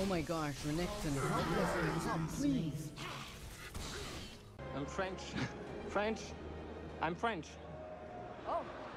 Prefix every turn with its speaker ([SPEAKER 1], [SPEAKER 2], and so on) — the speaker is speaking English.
[SPEAKER 1] Oh my gosh, Renekton, help us, help, please.
[SPEAKER 2] I'm French. French. I'm French.
[SPEAKER 3] Oh.